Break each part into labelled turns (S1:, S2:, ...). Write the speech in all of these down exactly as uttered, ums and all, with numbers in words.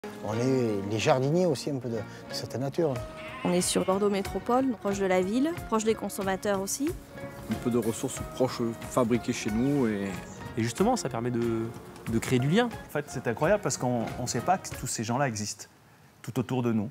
S1: On est les jardiniers aussi un peu de, de cette nature.
S2: On est sur Bordeaux Métropole, proche de la ville, proche des consommateurs aussi.
S3: Un peu de ressources proches fabriquées chez nous. Et,
S4: et justement, ça permet de, de créer du lien.
S5: En fait, c'est incroyable parce qu'on ne sait pas que tous ces gens-là existent tout autour de nous.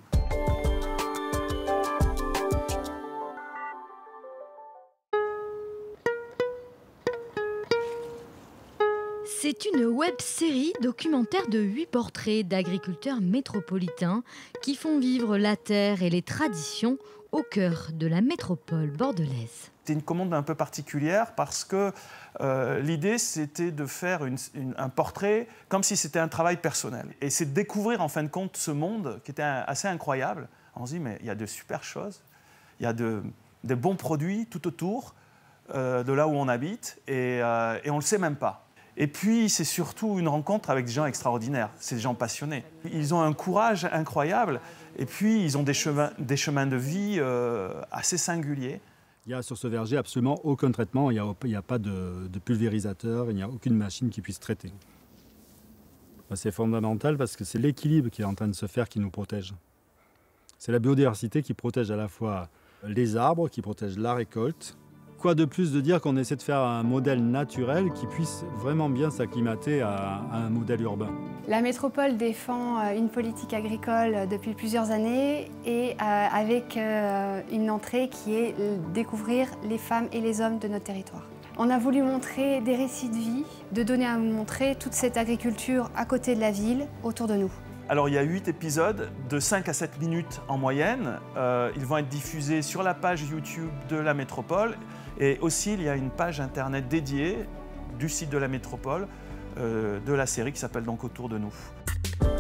S6: C'est une web-série documentaire de huit portraits d'agriculteurs métropolitains qui font vivre la terre et les traditions au cœur de la métropole bordelaise.
S5: C'était une commande un peu particulière parce que euh, l'idée, c'était de faire une, une, un portrait comme si c'était un travail personnel. Et c'est de découvrir en fin de compte ce monde qui était un, assez incroyable. On se dit, mais il y a de super choses, il y a de, de bons produits tout autour euh, de là où on habite et, euh, et on ne le sait même pas. Et puis, c'est surtout une rencontre avec des gens extraordinaires, c'est des gens passionnés. Ils ont un courage incroyable et puis ils ont des chemins, des chemins de vie euh, assez singuliers.
S7: Il y a sur ce verger absolument aucun traitement, il n'y a, il n'y a pas de, de pulvérisateur, il n'y a aucune machine qui puisse traiter. C'est fondamental parce que c'est l'équilibre qui est en train de se faire qui nous protège. C'est la biodiversité qui protège à la fois les arbres, qui protège la récolte. Quoi de plus de dire qu'on essaie de faire un modèle naturel qui puisse vraiment bien s'acclimater à, à un modèle urbain.
S8: La métropole défend une politique agricole depuis plusieurs années et avec une entrée qui est découvrir les femmes et les hommes de notre territoire. On a voulu montrer des récits de vie, de donner à montrer toute cette agriculture à côté de la ville, autour de nous.
S5: Alors il y a huit épisodes de cinq à sept minutes en moyenne. Euh, ils vont être diffusés sur la page YouTube de la métropole. Et aussi, il y a une page internet dédiée du site de la métropole, euh, de la série qui s'appelle donc Autour de nous.